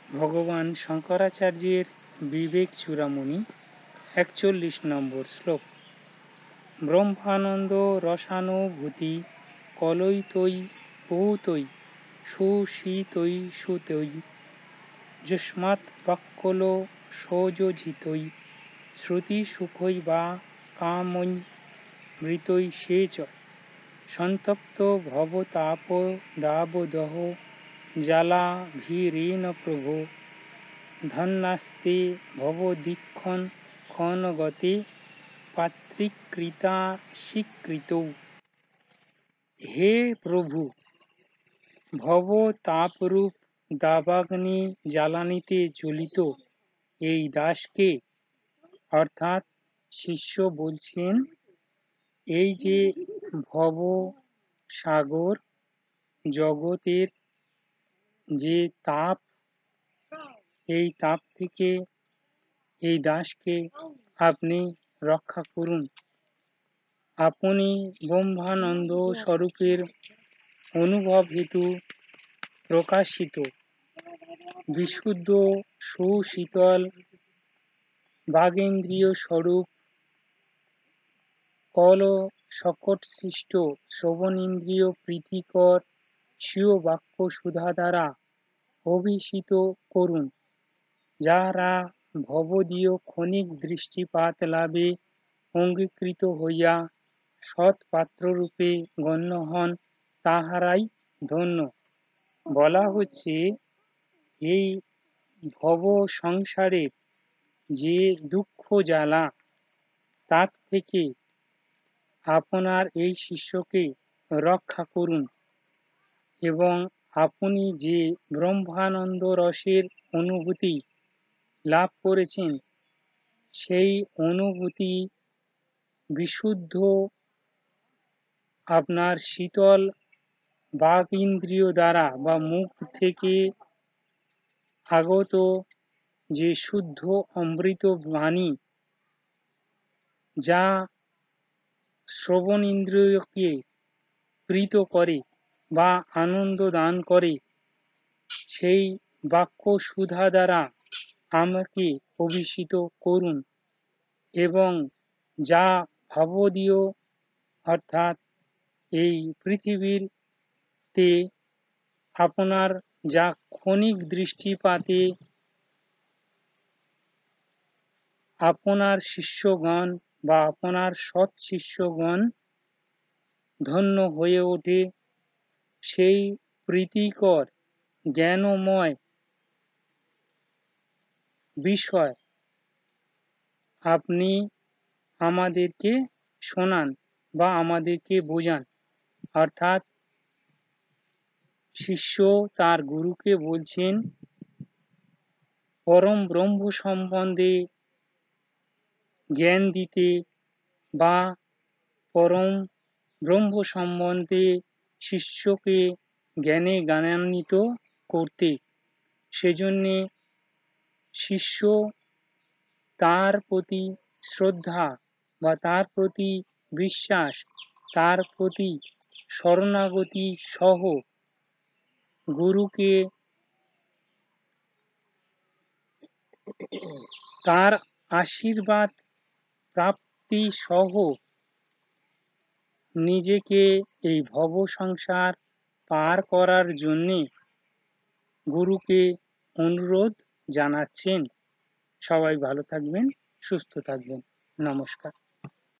ভগবান শঙ্করাচার্যের বিবেক চূড়ামণি ৪১ নম্বর শ্লোক। ব্রহ্মানন্দ রসানুভূতি কলয়িতৈ বহুতৈ সুশীতৈ সুতৈ যস্মাৎ বাক্যল সযোজিতৈ শ্রুতি সুখৈ বা কামৈ মৃতৈ সে চ সন্তপ্ত ভবতাপ দাবদহ জালাভিরেণ প্রভো ধন্যাস্তে ভবদীক্ষণ ক্ষণগতে পাত্রীকৃতা স্বীকৃতৌ। হে প্রভু, ভবতাপরূপ দাবাগ্নি জ্বালানিতে জ্বলিত এই দাসকে, অর্থাৎ শিষ্য বলছেন, এই যে ভব সাগর জগতের যে তাপ, এই তাপ থেকে এই দাসকে আপনি রক্ষা করুন। আপনি ব্রহ্মানন্দ স্বরূপের অনুভব হেতু প্রকাশিত বিশুদ্ধ সুশীতল বাগেন্দ্রিয় স্বরূপ কল সকটসৃষ্ট শ্রবণেন্দ্রিয় প্রীতিকর স্বীয় বাক্য সুধা দ্বারা অভিষিত করুন, যাহারা ভবদীয় ক্ষণিক দৃষ্টিপাত লাভে অঙ্গীকৃত হইয়া সৎপাত্ররূপে গণ্য হন, তাহারাই ধন্য। বলা হচ্ছে, এই ভব সংসারের যে দুঃখ জ্বালা, তার থেকে আপনার এই শিষ্যকে রক্ষা করুন এবং আপনি যে ব্রহ্মানন্দ রসের অনুভূতি লাভ করেছেন, সেই অনুভূতি বিশুদ্ধ আপনার শীতল বাগ ইন্দ্রিয় দ্বারা বা মুখ থেকে আগত যে শুদ্ধ অমৃত বাণী, যা শ্রবণ ইন্দ্রিয়কে প্রীত করে বা আনন্দ দান করে, সেই বাক্য সুধা দ্বারা আমাকে অভিষিত করুন এবং যা ভাবদীয়, অর্থাৎ এই পৃথিবীতে আপনার যা ক্ষণিক দৃষ্টিপাতে আপনার শিষ্যগণ বা আপনার সৎ শিষ্যগণ ধন্য হয়ে ওঠে, সেই প্রীতিকর জ্ঞানময় বিষয় আপনি আমাদেরকে শোনান বা আমাদেরকে বোঝান। অর্থাৎ শিষ্য তার গুরুকে বলছেন, পরম ব্রহ্ম সম্বন্ধে জ্ঞান দিতে বা পরম ব্রহ্ম সম্বন্ধে শিষ্যকে জ্ঞানে জ্ঞানান্বিত করতে। সেজন্যে শিষ্য তার প্রতি শ্রদ্ধা বা তার প্রতি বিশ্বাস, তার প্রতি শরণাগতি সহ গুরুকে তার আশীর্বাদ প্রাপ্তি সহ নিজেকে এই ভব সংসার পার করার জন্যে গুরুকে অনুরোধ জানাচ্ছেন। সবাই ভালো থাকবেন, সুস্থ থাকবেন। নমস্কার।